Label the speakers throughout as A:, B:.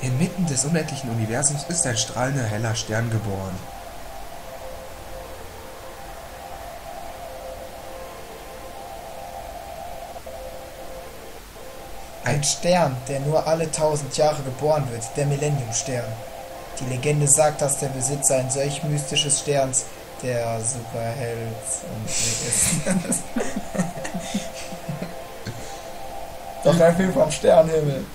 A: Inmitten des unendlichen Universums ist ein strahlender, heller Stern geboren.
B: Ein Stern, der nur alle 1000 Jahre geboren wird, der Millennium-Stern. Die Legende sagt, dass der Besitzer ein solch mystisches Sterns der Superheld und ist. Doch ein Film vom Sternenhimmel.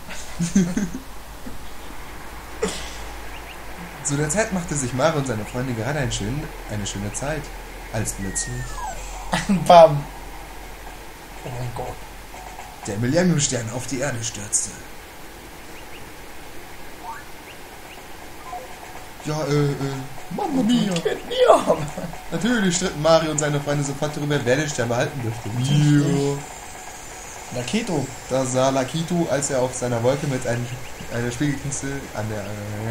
A: Zu der Zeit machte sich Mario und seine Freunde gerade eine schöne Zeit, als plötzlich
B: Bam. Oh mein Gott.
A: der Millennium-Stern auf die Erde stürzte. Ja, Mamma mia!
B: Mit mir.
A: Natürlich stritten Mario und seine Freunde sofort darüber, wer den Stern behalten dürfte. Mio.
B: Nakito.
A: Da sah Lakito, als er auf seiner Wolke mit einer Spiegelkiste an der...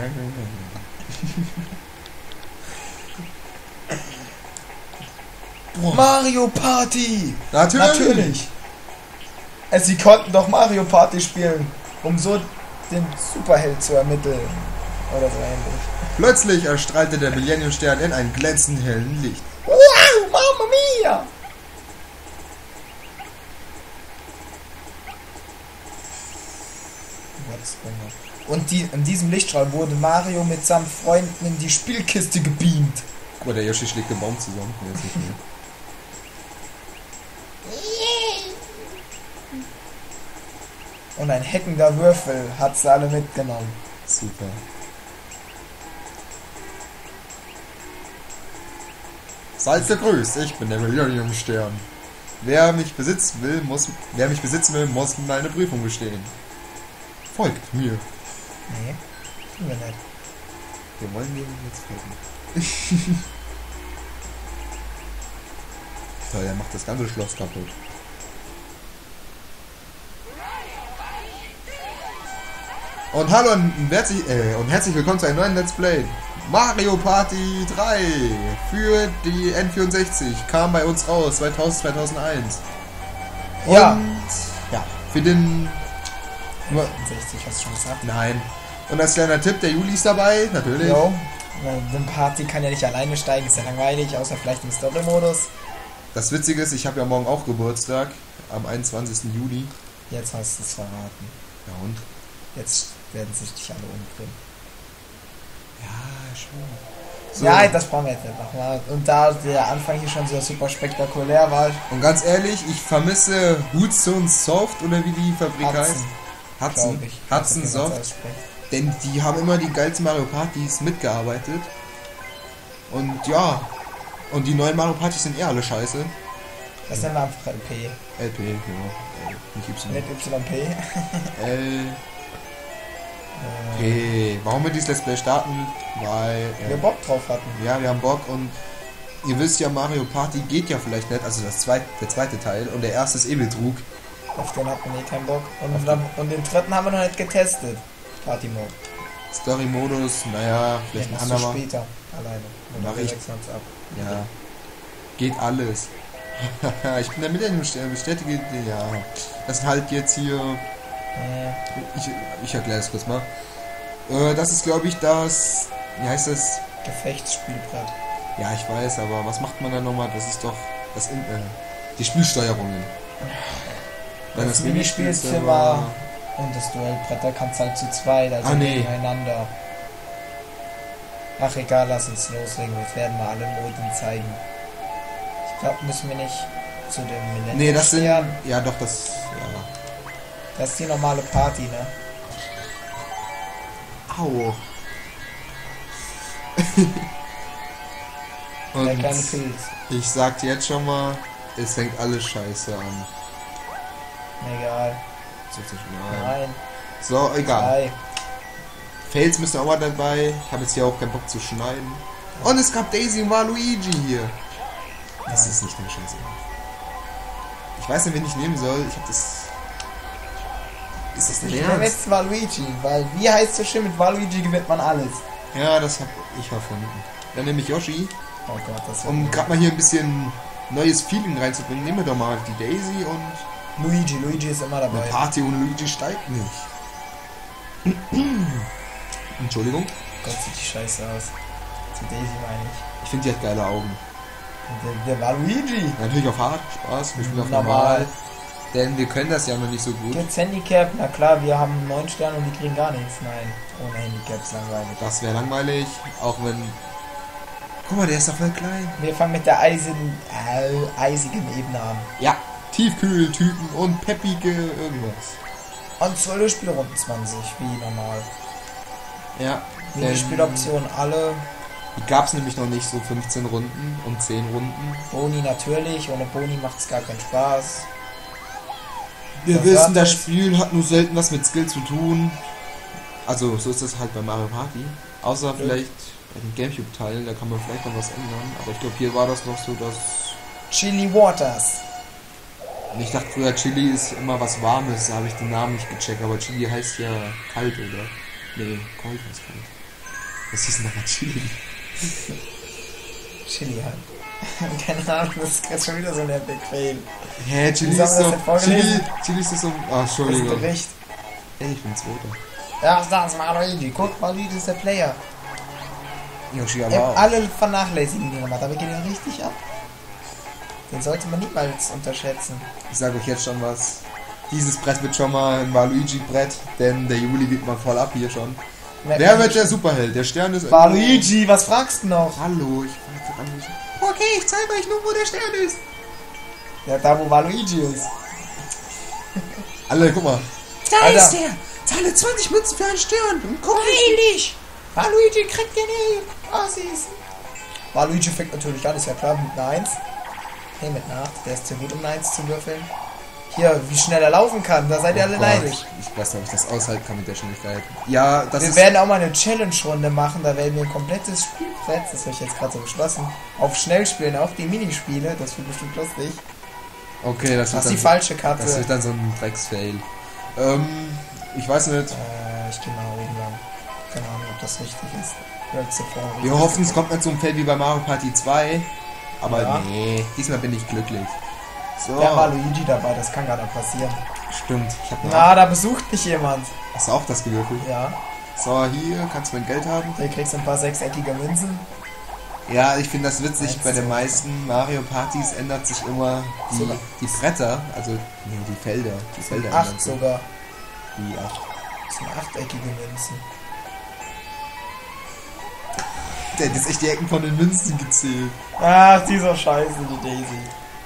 B: Mario Party!
A: Natürlich!
B: Sie konnten doch Mario Party spielen, um so den Superheld zu ermitteln. Oder so ähnlich.
A: Plötzlich erstrahlte der Millennium-Stern in einem glänzend hellen Licht.
B: Wow, Mamma Mia! Und in diesem Lichtstrahl wurde Mario mit seinen Freunden in die Spielkiste gebeamt.
A: Guck mal, der Yoshi schlägt den Baum zusammen. Nee, ist nicht mehr.
B: Und ein heckender Würfel hat sie alle mitgenommen.
A: Super. Seid gegrüßt, ich bin der Millennium-Stern. Wer mich besitzen will, muss meine Prüfung bestehen. Folgt mir.
B: Nee, tun wir nicht.
A: Wir wollen dir jetzt folgen. Toll, er macht das ganze Schloss kaputt. Und hallo und herzlich willkommen zu einem neuen Let's Play. Mario Party 3 für die N64 kam bei uns raus 2001. Und
B: Ja.
A: ja, für den...
B: 60, hast du schon gesagt?
A: Nein. Und als kleiner Tipp, der Juli ist dabei, natürlich.
B: Jo. Den Party kann ja nicht alleine steigen, ist ja langweilig, außer vielleicht im Story-Modus.
A: Das Witzige ist, ich habe ja morgen auch Geburtstag, am 21. Juli.
B: Jetzt hast du es verraten.
A: Ja und?
B: Jetzt werden sich dich alle umbringen.
A: Ja, schon. So.
B: Ja, das brauchen wir jetzt nicht nochmal. Und da der Anfang hier schon so super spektakulär war.
A: Und ganz ehrlich, ich vermisse Hudson Soft oder wie die Fabrik heißt. Hudson. Hudson Soft. Denn die haben immer die geilsten Mario Partys mitgearbeitet. Und ja. Und die neuen Mario Partys sind alle scheiße.
B: Das nennen wir einfach LP.
A: LP, genau. Nicht Y.
B: Nicht YP.
A: Okay, warum wir dieses Let's Play starten? Weil
B: wir Bock drauf hatten.
A: Ja, wir haben Bock und ihr wisst ja, Mario Party geht ja vielleicht nicht, also der zweite Teil und der erste ist Eviltrug.
B: Auf den hat man eh keinen Bock. Und den dritten haben wir noch nicht getestet. Party Mode.
A: Story-Modus, naja, vielleicht ein anderer.
B: Später, alleine.
A: Mach
B: wir
A: ich.
B: wechseln uns ab.
A: Ja, geht alles. Ich bin der Millennium-Stern, bestätige, ja. Das sind halt jetzt hier... Ich erkläre es kurz mal. Das ist, glaube ich, das... Wie heißt das?
B: Gefechtsspielbrett.
A: Ja, ich weiß, aber was macht man da nochmal? Das ist doch die Spielsteuerungen. Dann
B: Das Minispielzimmer und das Duellbrett, da kannst halt zu zweit, also gegeneinander. Ach egal, lass uns loslegen, wir werden mal alle Modi zeigen. Ich glaube, müssen wir nicht zu dem Millennium.
A: Nee, das sind... Ja, doch, das... Ja.
B: Das ist die normale Party, ne?
A: Au.
B: Der
A: Und
B: kleine Pilz.
A: ich sag dir jetzt schon mal, es fängt alles scheiße an.
B: Egal. Nein.
A: So, egal.
B: Nein.
A: Fails müssen auch mal dabei. Ich habe jetzt hier auch keinen Bock zu schneiden. Und es gab Daisy und Waluigi hier. Das ist nicht dein Scheiße. Ich weiß nicht, wen ich nehmen soll. Ich hab das... Ist das nicht
B: Ich nehme
A: ernst?
B: jetzt Waluigi, weil wie heißt so schön, mit Waluigi gewinnt man alles.
A: Ja, das hab ich erfunden. Dann nehme ich Yoshi.
B: Oh Gott, das wird
A: Um gerade mal hier ein bisschen neues Feeling reinzubringen, nehmen wir doch mal die Daisy und
B: Luigi ist immer dabei.
A: eine Party ohne Luigi steigt nicht. Entschuldigung.
B: Gott, sieht die scheiße aus. Zu Daisy meine ich.
A: Ich finde, die hat geile Augen.
B: Der Waluigi.
A: Ja, natürlich auf hart, Spaß, wir spielen auf normal. Denn wir können das ja noch nicht so gut.
B: Gibt's Handicap? Na klar, wir haben 9 Sterne und die kriegen gar nichts. Nein, ohne Handicap ist langweilig.
A: Das wäre langweilig, auch wenn... Guck mal, der ist doch voll klein.
B: Wir fangen mit der eisigen Ebene an.
A: Ja, Tiefkühltypen und peppige irgendwas.
B: Und 12 Spielrunden 20, wie normal.
A: Ja.
B: Minispieloptionen alle.
A: Die gab es nämlich noch nicht, so 15 Runden und 10 Runden.
B: Boni natürlich, ohne Boni macht es gar keinen Spaß.
A: Wir wissen, das Spiel hat nur selten was mit Skill zu tun. Also, so ist das halt bei Mario Party. Außer vielleicht bei den Gamecube-Teilen, da kann man vielleicht noch was ändern. Aber ich glaube, hier war das noch so, dass...
B: Chili Waters.
A: Und ich dachte früher, Chili ist immer was Warmes, da habe ich den Namen nicht gecheckt. Aber Chili heißt ja kalt, oder? Nee, kalt heißt kalt. Was hieß denn nochmal Chili?
B: Chili halt. Keine Ahnung, das ist jetzt schon wieder so ein Epic Fail.
A: Hä, Chili ist so... Chili ist so... Ach, Entschuldigung.
B: Das ist Bericht.
A: Ey, ich bin Zweiter.
B: Ja, das ist Waluigi. Guck, Waluigi ist der Player.
A: Yoshi aber auch.
B: Alle vernachlässigen den gemacht, aber geht ja richtig ab. Den sollte man niemals unterschätzen.
A: Ich sage euch jetzt schon was. Dieses Brett wird schon mal ein Waluigi-Brett, denn der Juli geht mal voll ab hier schon. Wer wird der Superheld? Der Stern ist...
B: Waluigi, was fragst du noch?
A: Hallo, ich frage an mich. Okay, ich zeige euch nur, wo der Stern ist.
B: Ja, da wo Waluigi ist.
A: Alle, guck mal.
B: Da Alter.
A: Ist der. Zahle 20 Münzen für einen Stern. Und guck
B: heilig. Waluigi kriegt den Assis. Waluigi fängt natürlich an, ist ja klar, mit einer 1. Nee, mit einer 8. Der ist zu gut, um eine 1 zu würfeln. Hier, wie schnell er laufen kann, da seid ihr alle neidisch.
A: Ich weiß nicht, ob ich das aushalten kann mit der Schnelligkeit. Ja, das
B: Wir werden auch mal eine Challenge-Runde machen, da werden wir ein komplettes Spielbrett, das habe ich jetzt gerade so beschlossen, auf schnell spielen, auf die Minispiele, das wird bestimmt lustig.
A: Okay, das wird
B: dann, die falsche Karte.
A: Das wird dann so ein Drecksfail. Ich weiß nicht.
B: Ich gehe mal oben lang. Keine Ahnung, ob das richtig ist.
A: Wir hoffen, es kommt nicht so ein Fail wie bei Mario Party 2. Aber ja. Nee, diesmal bin ich glücklich. So.
B: Da war Luigi dabei, das kann gar nicht passieren.
A: Stimmt.
B: Da besucht mich jemand.
A: Hast du auch das gewürfelt?
B: Ja.
A: So, hier kannst du mein Geld haben.
B: Du kriegst ein paar sechseckige Münzen.
A: Ja, ich finde das witzig, bei den meisten Mario Partys ändert sich immer die Bretter, also nee, die Felder. Die Felder
B: 8 sogar.
A: Die 8.
B: Das sind achteckige Münzen.
A: Der hat jetzt echt die Ecken von den Münzen gezählt.
B: Ach, dieser Scheiße, die Daisy.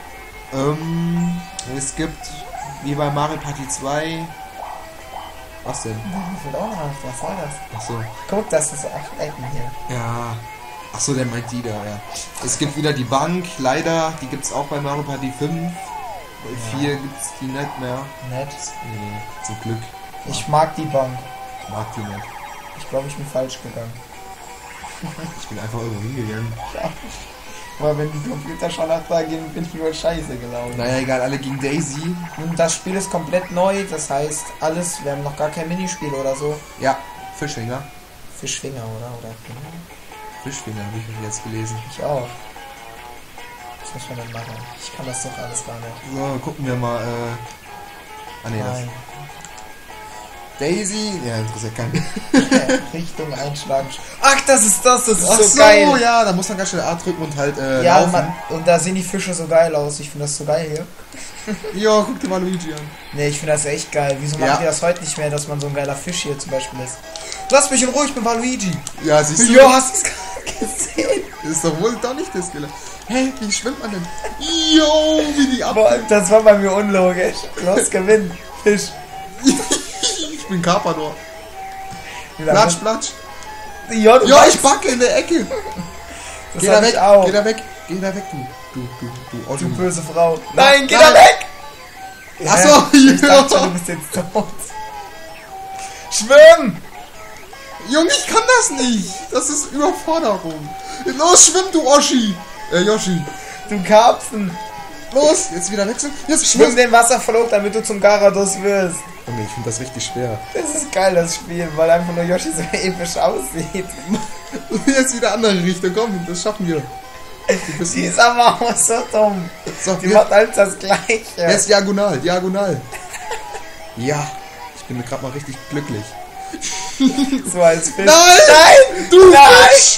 A: Es gibt, wie bei Mario Party 2... Was denn?
B: Ich will auch noch, was war das?
A: Achso.
B: Guck, das ist 8 Ecken hier.
A: Ja. Achso, der meint die da, ja. Es gibt wieder die Bank, leider, die gibt's auch bei Mario Party 5. Bei 4 gibt's die nicht mehr.
B: Nett?
A: Nee, zum Glück.
B: Ich mag die Bank.
A: Mag die nicht.
B: Ich glaube, ich bin falsch gegangen.
A: Ich bin einfach irgendwo hingegangen.
B: Ja. Aber wenn die Computer schon nach da gehen, bin ich nur scheiße gelaufen.
A: Naja, egal, alle gegen Daisy.
B: Und das Spiel ist komplett neu, das heißt, alles, wir haben noch gar kein Minispiel oder so.
A: Ja, Fischfinger.
B: Fischfinger, oder?
A: Fischfinger, habe ich jetzt gelesen.
B: Ich auch. Was muss man denn machen? Ich kann das doch alles gar nicht.
A: So, gucken wir mal, nee,
B: Nein.
A: Daisy? Ja, interessiert keinen.
B: Richtung einschlagen. Ach, das ist
A: Ach
B: so geil.
A: Oh ja, da muss man ganz schnell A drücken und halt
B: ja,
A: laufen.
B: Und da sehen die Fische so geil aus. Ich finde das so geil hier.
A: Ja, guck dir mal Luigi an.
B: Ne, ich finde das echt geil. Wieso machen die das heute nicht mehr, dass man so ein geiler Fisch hier zum Beispiel ist? Lass mich in Ruhe, ich bin Waluigi.
A: Ja, siehst du?
B: Ja, hast du es gerade gesehen?
A: Ist doch wohl doch nicht das Gefühl. Hey, wie schwimmt man denn? Jo, wie die ab.
B: Das war bei mir unlogisch. Los, gewinn. Fisch.
A: Ich bin Carpador. Platsch, platsch.
B: Ja,
A: ich backe in der Ecke. Geh da weg, geh da weg. Geh da weg, du
B: böse Frau. Nein, geh da weg!
A: Achso,
B: ich dachte schon, du bist jetzt tot. Schwimm!
A: Junge, ich kann das nicht. Das ist Überforderung. Los, schwimm, du Oschi. Yoshi.
B: Du Karpfen.
A: Los, jetzt wieder wechseln. Jetzt
B: schwimm den Wasserflug, damit du zum Garados wirst.
A: Junge, ich finde das richtig schwer.
B: Das ist geil, das Spiel, weil einfach nur Yoshi so episch aussieht.
A: Jetzt wieder andere Richtung, komm, das schaffen wir.
B: Die ist aber auch so dumm.
A: So,
B: die macht alles das Gleiche.
A: Jetzt diagonal. Ja, ich bin gerade mal richtig glücklich.
B: So als Fisch.
A: Nein!
B: Nein!
A: Du
B: Nein!
A: Fisch!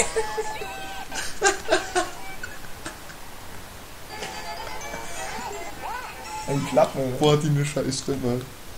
B: Ein Klappe.
A: Boah, die eine scheiß Stimme.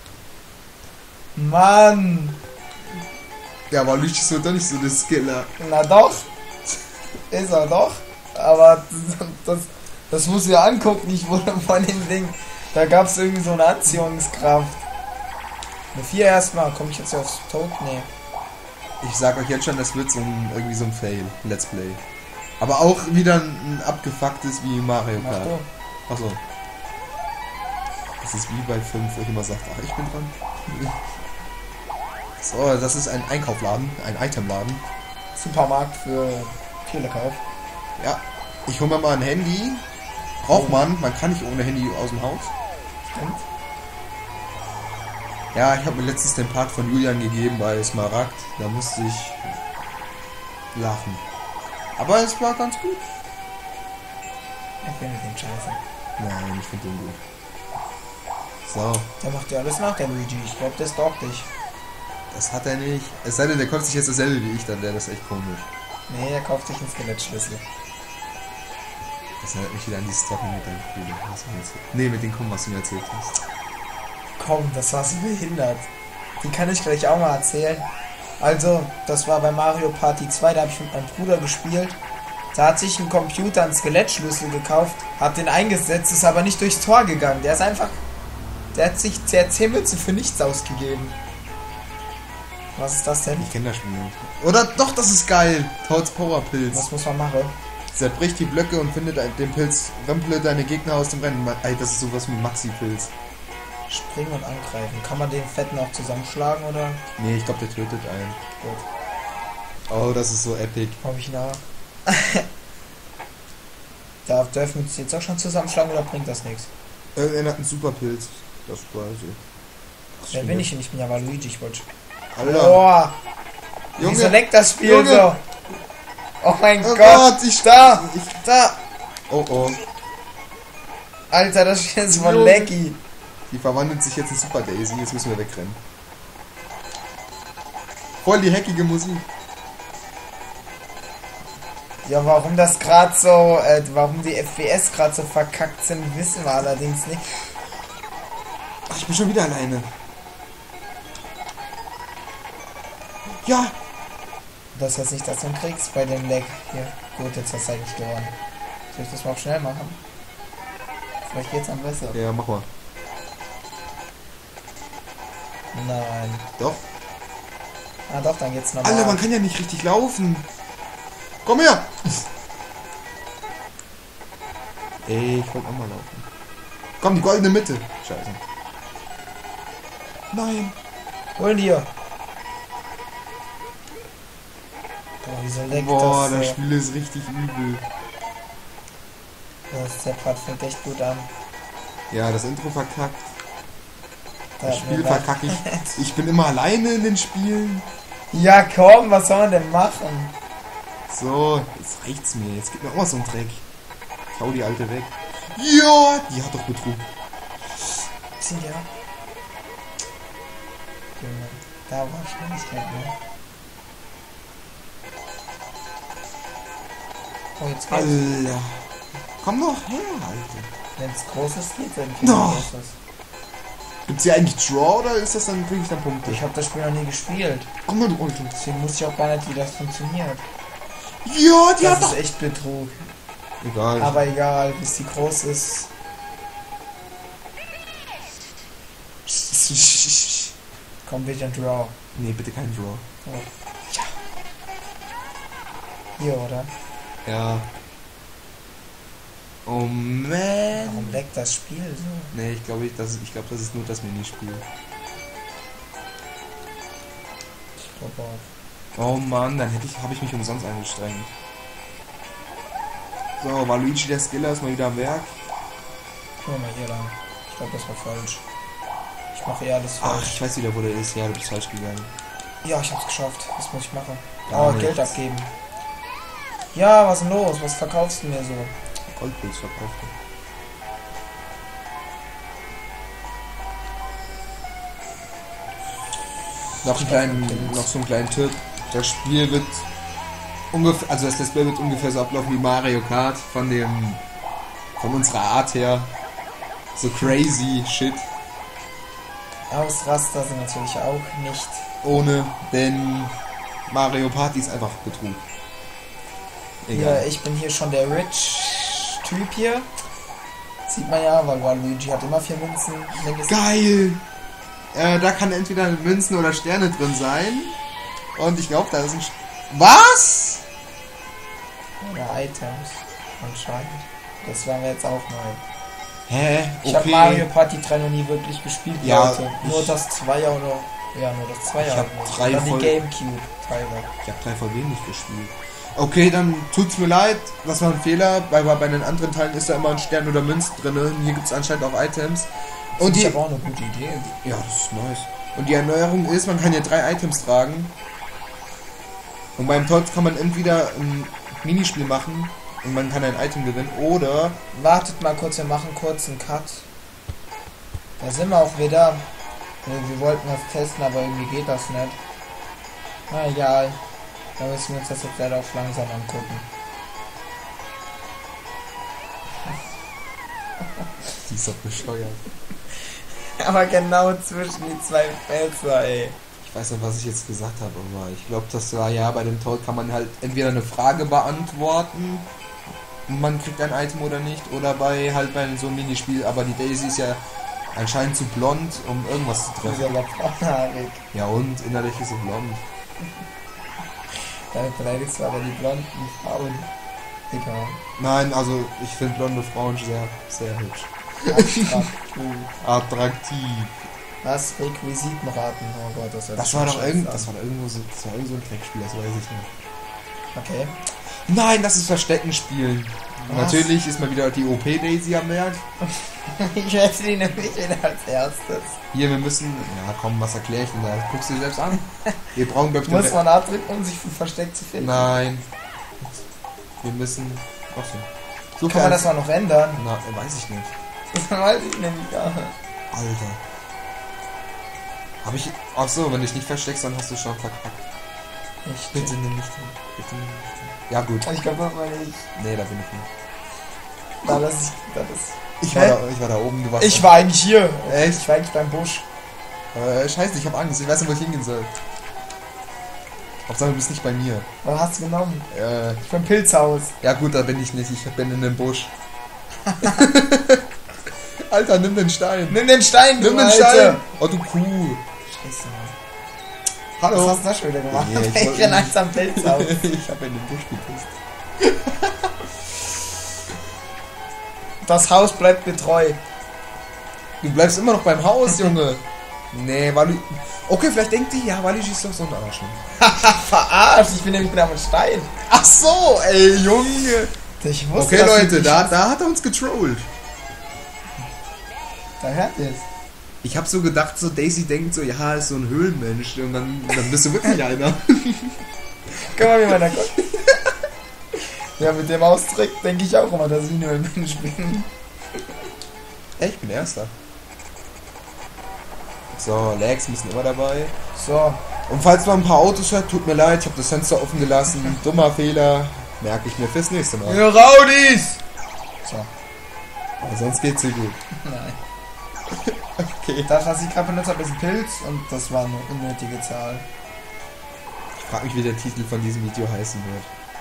B: Mann!
A: Ja, aber Luigi ist doch nicht so der Skiller.
B: Na doch! Ist er doch. Aber das muss ich angucken, ich wurde von dem Ding. Da gab es irgendwie so eine Anziehungskraft. Eine 4 erstmal, komme ich jetzt aufs Tod? Nee.
A: Ich sag euch jetzt schon, das wird irgendwie so ein Fail. Let's Play. Aber auch wieder ein abgefucktes wie Mario
B: Mach
A: Kart.
B: du.
A: Achso. Das ist wie bei 5, wo ich immer sage, ach, ich bin dran. So, das ist ein Einkaufladen, ein Itemladen.
B: Supermarkt für Telekauf.
A: Ja, ich hole mir mal ein Handy. Braucht man kann nicht ohne Handy aus dem Haus.
B: Stimmt.
A: Ja, ich habe mir letztens den Part von Julian gegeben bei Smaragd. Da musste ich lachen. Aber es war ganz gut.
B: Ich finde den scheiße.
A: Nein, ich finde den gut. So,
B: Der macht ja alles nach, der Luigi. Ich glaube, der stalkt dich.
A: das hat er nicht. Es sei denn, der kauft sich jetzt dasselbe wie ich, dann wäre das echt komisch.
B: Nee, er kauft sich einen Skelettschlüssel.
A: Das erinnert mich wieder an die Story mit deinem Bruder. Nee, mit den Kommen, was du mir erzählt hast.
B: Komm, das war so behindert. Die kann ich gleich auch mal erzählen. Also, das war bei Mario Party 2, da habe ich mit meinem Bruder gespielt. Da hat sich ein Computer einen Skelettschlüssel gekauft, hat den eingesetzt, ist aber nicht durchs Tor gegangen. Der ist einfach... Der hat 10 Münzen für nichts ausgegeben. Was ist das denn?
A: Ich kenne das Spiel nicht. Oder doch, das ist geil. Toads Powerpilz.
B: Was muss man machen?
A: Zerbricht die Blöcke und findet den Pilz. Remple deine Gegner aus dem Rennen. Ey, das ist sowas wie Maxi-Pilz.
B: Springen und angreifen. Kann man den Fetten auch zusammenschlagen, oder?
A: Nee, ich glaube, der tötet einen.
B: Gut.
A: Oh, das ist so epic.
B: Komm ich nah. Dürfen wir uns jetzt auch schon zusammenschlagen, oder bringt das nichts?
A: Irgendeiner hat einen Superpilz. Das weiß ich.
B: Wer bin ich denn? Ich bin ja Waluigi, ich wollte...
A: Alter.
B: Boah!
A: Junge.
B: Wieso leckt das Spiel
A: Junge.
B: so? Oh mein
A: Oh
B: Gott!
A: Gott,
B: Da!
A: Oh oh.
B: Alter, das Spiel ist voll
A: Junge.
B: lecky.
A: Die verwandelt sich jetzt in Super Daisy. Jetzt müssen wir wegrennen. Voll die hackige Musik.
B: Ja, warum das gerade so... warum die FPS gerade so verkackt sind, wissen wir allerdings nicht.
A: Ach, ich bin schon wieder alleine. Ja!
B: Das heißt nicht, dass du ihn kriegst bei dem Leck. Hier. Gut, jetzt hast du eigentlich gewonnen. Soll ich das mal auch schnell machen? Vielleicht geht's dann besser.
A: Ja, mach mal.
B: Nein.
A: Doch.
B: Ah doch, dann geht's normal.
A: Alter, man kann ja nicht richtig laufen. Komm her! Ey, ich wollte auch mal laufen. Komm, die goldene Mitte. Scheiße. Nein.
B: Hol dir. Boah, wieso leckt
A: Boah,
B: das
A: das
B: so?
A: Spiel ist richtig übel.
B: Der Part fängt echt gut an.
A: Ja, das Intro verkackt.
B: Da
A: Das
B: hat
A: Spiel
B: mir
A: verkacke ich. Ich bin immer alleine in den Spielen.
B: Ja komm, was soll man denn machen?
A: So, jetzt reicht's mir. Jetzt gibt mir auch mal so einen Dreck. Ich hau die alte weg. Ja, die hat doch Betrug.
B: Zieh dir ab. Junge, da war Schnelligkeit, ne? Oh, jetzt geht's.
A: Alter. Komm doch her, Alter.
B: Wenn's groß ist, geht dann
A: No.
B: großes.
A: Gibt's hier eigentlich Draw oder ist das dann wirklich dann Punkte?
B: Ich habe das Spiel noch nie gespielt.
A: Komm mal, du Alte.
B: Deswegen wusste ich auch gar nicht, wie das funktioniert.
A: Ja, die
B: Das
A: hat
B: ist
A: doch...
B: echt Betrug.
A: Egal.
B: Aber egal, bis die groß ist. Komm bitte und Draw.
A: Nee, bitte kein Draw.
B: Oh. Ja. Hier, oder?
A: Ja. Oh man.
B: Warum leckt das Spiel so?
A: Nee, ich glaube, das ist nur das Minispiel.
B: Ich glaube auch.
A: Oh Mann, dann habe ich mich umsonst angestrengt. So, war Luigi der Skiller ist mal wieder am Werk.
B: Guck mal hier lang. Ich glaube, das war falsch. Ich mache eh alles
A: Ach,
B: falsch.
A: ich weiß wieder, wo der ist. Ja, du bist falsch gegangen.
B: Ja, ich hab's geschafft. Was muss ich machen?
A: Gar
B: Oh,
A: nichts.
B: Geld abgeben. Ja, was ist denn los? Was verkaufst du mir so?
A: Goldpilz verkauft. Noch so einen kleinen Tipp. Das Spiel wird ungefähr, also das Display wird ungefähr so ablaufen wie Mario Kart von unserer Art her. So crazy shit.
B: Ausraster sind natürlich auch nicht.
A: Ohne, denn Mario Party ist einfach Betrug.
B: Egal. Ja, ich bin hier schon der Rich-Typ hier. Sieht man ja, weil Waluigi hat immer 4 Münzen.
A: Geil! Da kann entweder Münzen oder Sterne drin sein. Und ich glaube, da ist ein... Was?
B: Oder Items. Anscheinend. Das waren wir jetzt auch neu.
A: Hä? Okay.
B: Ich habe Mario Party 3 noch nie wirklich gespielt,
A: ja,
B: Leute. Nur das 2er oder... Ja, nur das 2er.
A: Ich habe 3
B: die Gamecube-Teile.
A: Ich habe 3 von denen nicht gespielt. Okay, dann tut's mir leid, das war ein Fehler, weil bei den anderen Teilen ist da immer ein Stern oder Münz drin. Und hier gibt es anscheinend auch Items. Und
B: ich habe auch eine gute Idee.
A: Ja, das ist nice. Und die Erneuerung ist, man kann hier 3 Items tragen. Und beim Todd kann man entweder ein Minispiel machen und man kann ein Item gewinnen, oder...
B: Wartet mal kurz, wir machen kurz einen Cut. Da sind wir auch wieder. Wir wollten das testen, aber irgendwie geht das nicht. Na egal. Da müssen wir uns das jetzt leider auch langsam angucken.
A: Die ist doch bescheuert.
B: Aber genau zwischen die 2 Fenster, ey.
A: Ich weiß nicht, was ich jetzt gesagt habe, aber ich glaube, das war ja, bei dem Toad kann man halt entweder eine Frage beantworten und man kriegt ein Item oder nicht, oder bei so einem Minispiel, aber die Daisy ist ja anscheinend zu blond, um irgendwas zu treffen. Ja, und innerlich ist sie blond.
B: Damit beleidigst du aber die blonden Frauen. Egal.
A: Nein, also ich finde blonde Frauen sehr, sehr hübsch. Attraktiv.
B: Was? Requisitenraten? Oh Gott,
A: das war doch irgendwo so ein Dreckspiel, das weiß ich nicht.
B: Okay.
A: Nein, das ist Verstecken spielen. Natürlich ist mal wieder die OP-Daisy am Werk.
B: Ich werde die nämlich wieder als erstes.
A: Hier, wir müssen... Ja, komm, was erkläre ich denn da? Guckst du dir selbst an? Wir brauchen...
B: Muss man abdrücken, um sich versteckt zu finden?
A: Nein. Wir müssen...
B: So kann man das mal noch ändern?
A: Na, weiß ich nicht.
B: Das weiß ich nämlich gar nicht.
A: Alter. Hab ich... Ach so, wenn du dich nicht versteckst, dann hast du schon verkackt.
B: Echt?
A: Bitte nimm nicht hin. Bitte nimm nicht hin. Ja, gut.
B: Ich glaube, das meine ich.
A: Nee, da bin ich nicht.
B: Da, das ist...
A: Ich war da oben, du warst...
B: Ich war eigentlich hier.
A: Echt?
B: Ich war eigentlich beim Busch.
A: Scheiße, ich hab Angst. Ich weiß nicht, wo ich hingehen soll. Hauptsache, du bist nicht bei mir.
B: Was hast du genommen? Ich bin im Pilzhaus.
A: Ja gut, da bin ich nicht. Ich bin in dem Busch. Alter, nimm den Stein.
B: Nimm den Stein,
A: Nimm den Stein. Oh, du Kuh.
B: Scheiße, Mann.
A: Hallo.
B: Was hast du da schon wieder gemacht?
A: Nee,
B: ich renn eins am Pilzhaus.
A: Ich hab in den Busch gepisst.
B: Das Haus bleibt mir treu.
A: Du bleibst immer noch beim Haus, Junge. Nee, Waluigi... Okay, vielleicht denkt die, ja, Waluigi ist doch so ein Arsch.
B: Verarscht, ich bin nämlich wieder am Stein.
A: Ach so, ey, Junge.
B: Ich wusste,
A: okay, Leute, da hat er uns getrollt.
B: Da hört ihr es.
A: Ich hab so gedacht, so Daisy denkt so, ja, ist so ein Höhlenmensch. Und dann bist du wirklich einer.
B: Guck mal, wie man da guckt. Ja, mit dem Austrick denke ich auch immer, dass ich nur ein Mensch bin.
A: Ey, ich bin Erster. So, Lags müssen immer dabei.
B: So.
A: Und falls man ein paar Autos hört, tut mir leid, ich habe das Fenster offen gelassen. Dummer Fehler. Merke ich mir fürs nächste Mal.
B: Ihr Raudis! So.
A: Aber sonst geht's dir gut.
B: Nein.
A: Okay.
B: Das, was ich gerade benutzt habe, ist ein Pilz und das war eine unnötige Zahl.
A: Ich frage mich, wie der Titel von diesem Video heißen wird.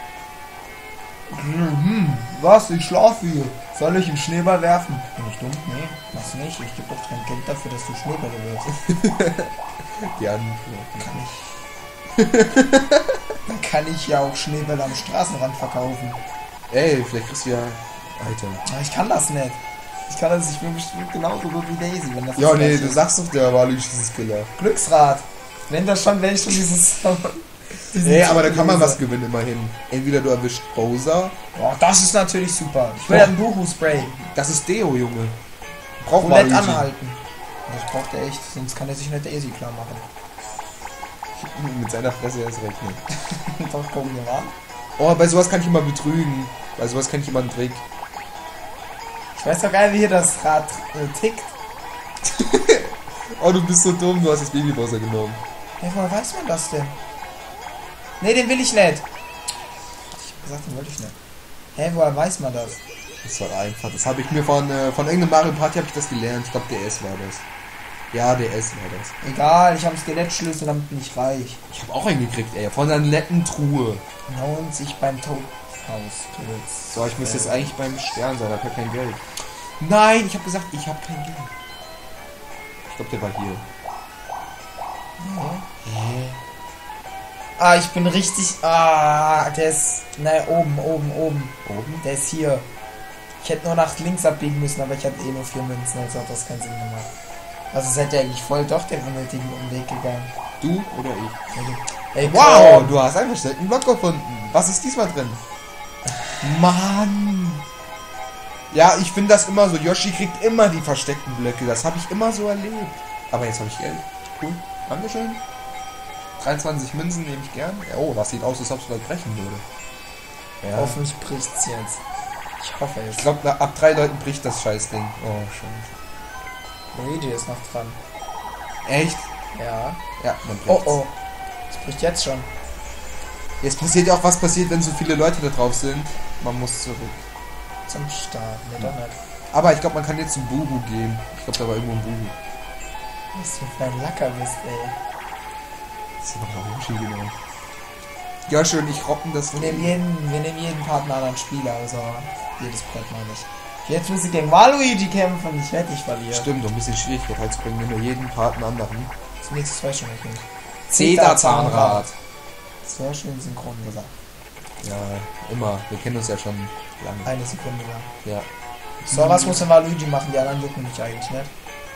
B: Was? Ich schlafe hier. Soll ich einen Schneeball werfen? Bin ich dumm? Nee, mach's nicht. Ich gebe doch kein Geld dafür, dass du Schneebälle wirfst.
A: Gern.
B: Kann ich. Dann kann ich ja auch Schneebälle am Straßenrand verkaufen.
A: Ey, vielleicht kriegst du ja Item.
B: Aber ich kann das nicht. Ich bin bestimmt genauso gut wie Daisy, wenn das...
A: Ja, nee, du sagst doch, der war dieses Killer.
B: Glücksrad. Wenn ich schon dieses...
A: Nee, aber da kann man was gewinnen, immerhin. Entweder du erwischt Bowser.
B: Boah, das ist natürlich super. Ich will ein Buhu-Spray.
A: Das ist Deo, Junge. Braucht
B: man nicht anhalten. Das braucht er echt, sonst kann er sich nicht Daisy klar machen.
A: Mit seiner Fresse erst recht nicht.
B: Doch, komm, hier war.
A: Oh, bei sowas kann ich immer betrügen. Bei sowas kann ich immer einen Trick.
B: Ich weiß doch geil, wie hier das Rad tickt.
A: Oh, du bist so dumm, du hast das Baby Bowser genommen.
B: Hey, woher weiß man das denn? Ne, den will ich nicht. Ich hab gesagt, den wollte ich nicht. Hä, woher weiß man das?
A: Das war einfach. Das habe ich mir von irgendeinem Mario Party habe ich das gelernt. Ich glaube, DS war das. Ja, DS war das.
B: Egal, ich habe Skelettschlüssel, damit bin ich reich.
A: Ich habe auch einen gekriegt, ey. Von einer netten Truhe.
B: 90 beim Todhaus.
A: So, ich müsste jetzt eigentlich beim Stern sein, da hat kein Geld. Nein, ich habe gesagt, ich habe kein Geld. Ich glaube, der war hier.
B: Hä? Ah, ich bin richtig... Ah, der ist... Ne, oben.
A: Oben?
B: Der ist hier. Ich hätte nur nach links abbiegen müssen, aber ich hatte eh nur 4 Münzen, also hat das keinen Sinn gemacht. Also seid ihr eigentlich voll doch den unnötigen Umweg gegangen.
A: Du oder ich?
B: Ey,
A: wow, du hast einen versteckten Block gefunden. Was ist diesmal drin? Mann! Ja, ich finde das immer so. Yoshi kriegt immer die versteckten Blöcke. Das habe ich immer so erlebt. Aber jetzt habe ich Geld. Cool. Dankeschön. 23 Münzen nehme ich gern. Oh, das sieht aus, als ob es gleich brechen würde.
B: Ja. Hoffentlich bricht's jetzt. Ich hoffe es.
A: Ich glaube, ab 3 Leuten bricht das Scheißding. Oh, schön.
B: Luigi ist noch dran.
A: Echt?
B: Ja.
A: Ja, man bricht's.
B: Oh. Es bricht jetzt schon.
A: Jetzt passiert ja auch, was passiert, wenn so viele Leute da drauf sind. Man muss zurück.
B: Zum Start. Ne, doch nicht.
A: Aber ich glaube, man kann jetzt zum Buhu gehen. Ich glaube, da war irgendwo ein Buhu.
B: Was du für ein Lacker bist, ey.
A: Das ist noch ein Yoshi, genau. Ja, schön, ich rocken das.
B: Wir nehmen jeden Part einen anderen Spieler, also jedes Brett mal nicht. Jetzt muss ich gegen Waluigi kämpfen und ich werde dich verlieren.
A: Stimmt, ein bisschen Schwierigkeit reinzubringen, wenn du jeden Part einen anderen.
B: Zunächst 2 schon nicht.
A: Zeta-Zahnrad.
B: Sehr schön synchron gesagt.
A: Ja, immer. Wir kennen uns ja schon lange.
B: Eine Sekunde lang.
A: Ja.
B: So, was muss denn Waluigi machen? Die anderen jucken mich eigentlich nicht.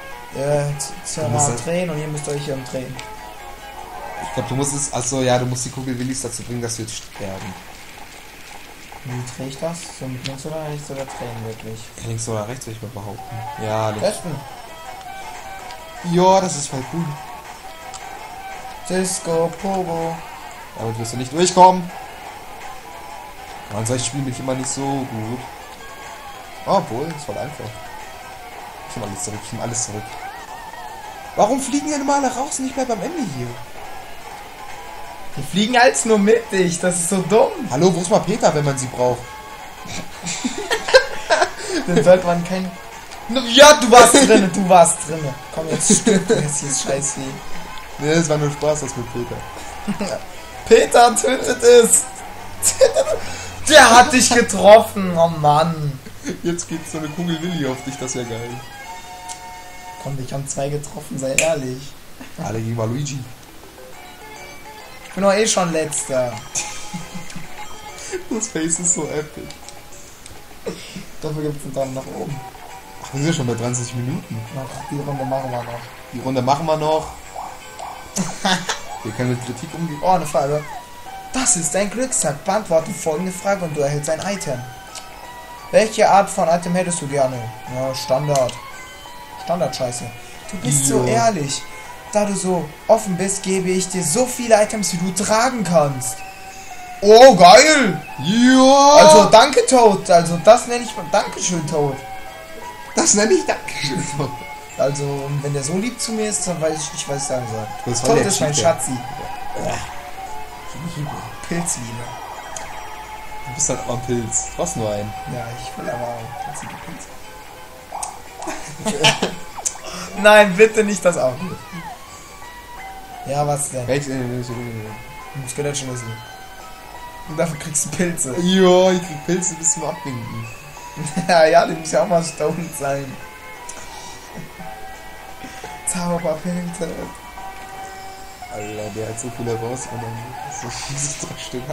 B: Drehen und ihr müsst euch hier umdrehen.
A: Ich glaube, du musst es. Achso, ja, du musst die Kugel Willis dazu bringen, dass wir jetzt sterben.
B: Wie drehe ich das? So mit links oder rechts oder drehen wirklich?
A: Links oder rechts, würde ich mal behaupten. Ja, links.
B: Testen.
A: Ja, das ist voll cool.
B: Disco Pogo.
A: Damit wirst du nicht durchkommen. An solchen Spielen bin ich immer nicht so gut. Obwohl, das ist voll einfach. Ich nehme alles zurück. Warum fliegen denn immer alle raus und ich bleib am Ende hier?
B: Die fliegen als nur mittig, das ist so dumm.
A: Hallo, wo ist mal Peter, wenn man sie braucht?
B: Dann sollte man kein... Ja, du warst drinne. Komm, jetzt stimmt das hier ist scheiße.
A: Ne, es war nur Spaß, das mit Peter.
B: Peter tötet es. Der hat dich getroffen, oh Mann.
A: Jetzt geht so eine Kugel Willi auf dich, das ist ja geil.
B: Komm, dich haben 2 getroffen, sei ehrlich.
A: Alle gegen Waluigi.
B: Ich bin doch eh schon letzter.
A: Das Face ist so epic.
B: Dafür gibt's einen Daumen nach oben.
A: Ach, wir sind ja schon bei 30 Minuten.
B: Die Runde machen wir noch.
A: Die Runde machen wir noch. Wir können mit Kritik umgehen.
B: Oh, eine Frage. Das ist ein Glückstag. Beantworte folgende Frage und du erhältst ein Item. Welche Art von Item hättest du gerne? Ja, Standard. Standard-Scheiße. Du bist so ehrlich. Da du so offen bist, gebe ich dir so viele Items, wie du tragen kannst. Oh, geil!
A: Ja!
B: Also, danke, Toad. Also, das nenne ich... Dankeschön, Toad.
A: Das nenne ich Dankeschön, Toad.
B: Also, wenn der so lieb zu mir ist, dann weiß ich nicht, was ich sagen soll.
A: Das
B: Toad ist mein Schatzi.
A: Ja.
B: Pilzliebe.
A: Du bist halt auch ein Pilz. Du hast nur einen.
B: Ja, ich will aber auch pilzige Pilze. Nein, bitte nicht das auch. Ja, was denn? Skelettschlüssel. Und dafür kriegst du Pilze.
A: Ja, ich krieg Pilze bis zum Abwinken.
B: Ja, die muss ja auch mal stoned sein. Zauberpilze.
A: Alter, der hat so viele raus und dann so 3 Stück hat.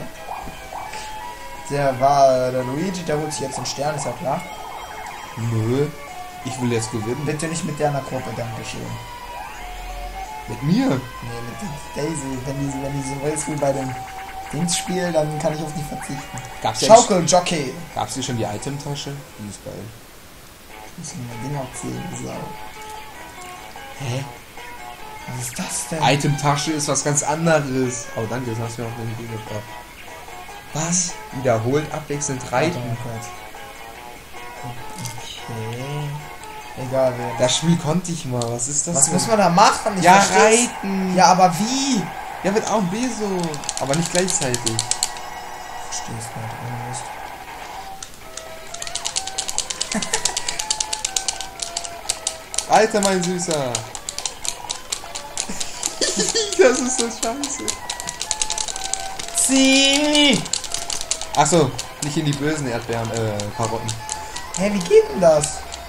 B: Der Luigi, der holt sich jetzt einen Stern, ist ja klar.
A: Nö, ich will jetzt gewinnen.
B: Bitte nicht mit der Gruppe, dankeschön.
A: Mit mir?
B: Nee, mit Daisy. Wenn die so ist wie bei dem Dings-Spiel, dann kann ich auf die verzichten. Schaukeljockey.
A: Gab's hier schon die Itemtasche? Die ist geil.
B: Ich muss mir mein Ding abziehen, Sau.
A: Hä?
B: Was ist das denn?
A: Itemtasche ist was ganz anderes. Oh, danke, das hast du mir auch eine Idee gebracht. Was? Wiederholt abwechselnd reiten.
B: Okay. Egal wer.
A: Das Spiel konnte ich mal. Was ist das?
B: Was muss man da machen?
A: Ja, reiten.
B: Ja, aber wie?
A: Ja, mit A und B so. Aber nicht gleichzeitig.
B: Verstehst du nicht, ohne Mist.
A: Alter, mein Süßer. Das ist so scheiße.
B: Zieh!
A: Achso, nicht in die bösen Erdbeeren, Karotten.
B: Hä, wie geht denn das?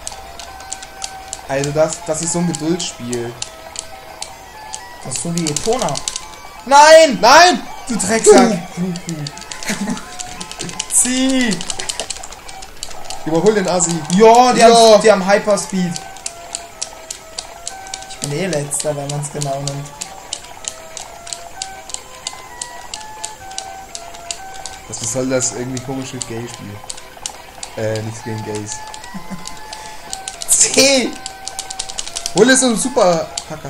A: Also das ist so ein Geduldsspiel.
B: Das ist so wie Etona. Nein!
A: Nein!
B: Du Drecksack! Zieh!
A: Überhol den Assi.
B: Ja, die haben Hyperspeed. Ich bin eh letzter, wenn man es genau nimmt.
A: Was soll das irgendwie komische Gay-Spiel? Nichts gegen Gays.
B: C!
A: Hol es so ein super Hacker.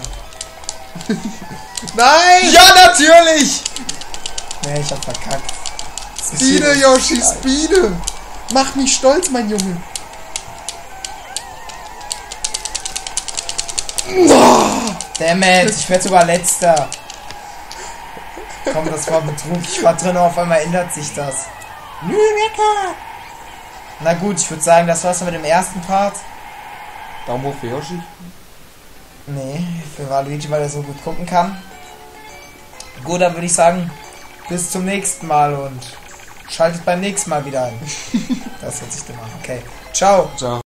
A: Nein!
B: Ja, natürlich! Nee, ich hab verkackt.
A: Speede, Yoshi, Speede! Mach mich stolz, mein Junge!
B: Dammit, ich werde sogar letzter. Komm, das war Betrug. Ich war drin, auf einmal ändert sich das. Na gut, ich würde sagen, das war's mit dem ersten Part.
A: Daumen hoch für Yoshi.
B: Nee, für Waluigi, weil er so gut gucken kann. Gut, dann würde ich sagen, bis zum nächsten Mal und schaltet beim nächsten Mal wieder ein. Das wird sich dann machen. Okay, ciao.
A: Ciao.